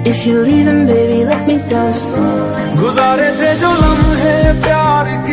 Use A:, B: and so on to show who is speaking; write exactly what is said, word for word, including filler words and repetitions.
A: If you're leaving, baby, let me down slow.
B: गुजारे थे जो लम्हे प्यार